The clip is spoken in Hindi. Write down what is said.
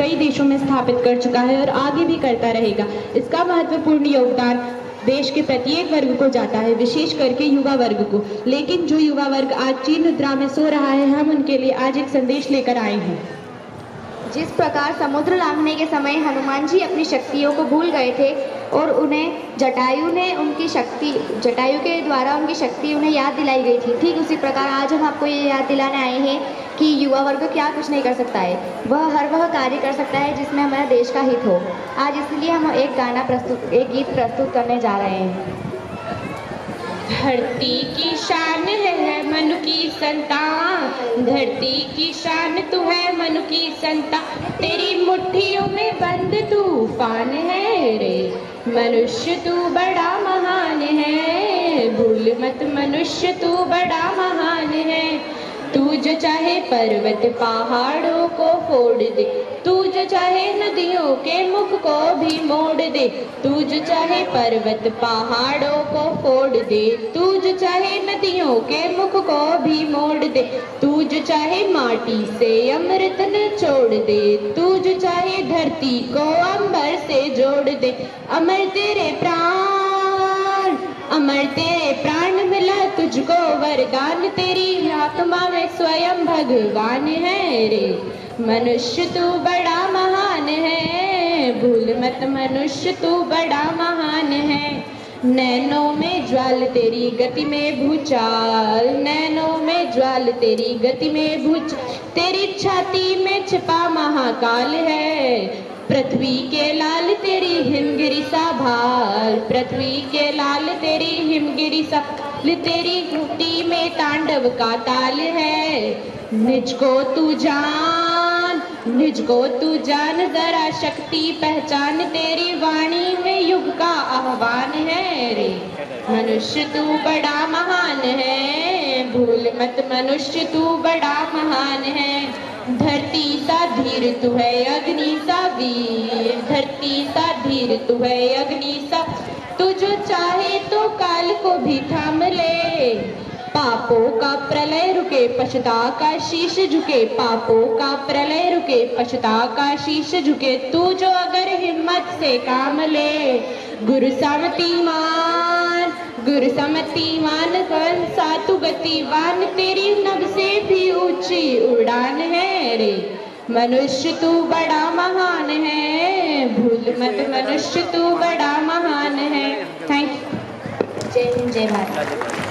कई देशों में स्थापित कर चुका है और आगे भी करता रहेगा। इसका महत्वपूर्ण योगदान देश के प्रत्येक वर्ग को जाता है, विशेष करके युवा वर्ग को। लेकिन जो युवा वर्ग आज चीन निद्रा में सो रहा है, हम उनके लिए आज एक संदेश लेकर आए हैं। जिस प्रकार समुद्र लांघने के समय हनुमान जी अपनी शक्तियों को भूल गए थे और उन्हें जटायु के द्वारा उनकी शक्ति उन्हें याद दिलाई गई थी, ठीक उसी प्रकार आज हम आपको ये याद दिलाने आए हैं कि युवा वर्ग क्या कुछ नहीं कर सकता है, वह कार्य कर सकता है जिसमें हमारे देश का हित हो। आज इसलिए हम एक गीत प्रस्तुत करने जा रहे हैं। धरती की शान है मनु की संतान, धरती की शान तू है मनु की संतान, तेरी मुट्ठियों में बंद तूफान है रे, मनुष्य तू बड़ा महान है, भूल मत मनुष्य तू बड़ा महान है। तू जो चाहे पर्वत पहाड़ों को फोड़ दे, तू जो चाहे नदियों के मुख को भी मोड़ दे, तू जो चाहे पर्वत पहाड़ों को फोड़ दे, तू जो चाहे नदियों के मुख को भी मोड़ दे, तू जो चाहे माटी से अमृत निचोड़ दे, तू जो चाहे धरती को अंबर से जोड़ दे। अमर तेरे प्राण, अमर तेरे प्राण मिला तुझको वरदान, तेरी आत्मा में स्वयं भगवान है रे, मनुष्य तू बड़ा महान है, भूल मत मनुष्य तू बड़ा महान है। नैनों में ज्वाल तेरी गति में भूचाल, नैनों में ज्वाल तेरी गति में भूचाल, तेरी छाती में छिपा महाकाल है, पृथ्वी के लाल तेरी हिमगिरी सा भाल, पृथ्वी के लाल तेरी हिमगिरी सा, तेरी घुटी में तांडव का ताल है। निज को तू जान, निज को तू जान, जरा शक्ति पहचान, तेरी वाणी में युग का आह्वान है रे, मनुष्य तू बड़ा महान है, भूल मत मनुष्य तू बड़ा महान है। धरती सा धीर तू है अग्नि सा वीर, धरती सा धीर तू है अग्नि सा, तू जो चाहे तो काल को भी थाम ले, पापों का प्रलय रुके पछता का शीश झुके, पापों का प्रलय रुके पछता का शीश झुके, तू जो अगर हिम्मत से काम ले। गुरु समतिमान, गुरु समतिमान कंसा तू गतिवान, तेरी नभ से भी ऊंची उड़ान है रे, मनुष्य तू बड़ा महान है, भूल मत मनुष्य तू बड़ा महान है। Thank you. जय हिंद, जय भारत।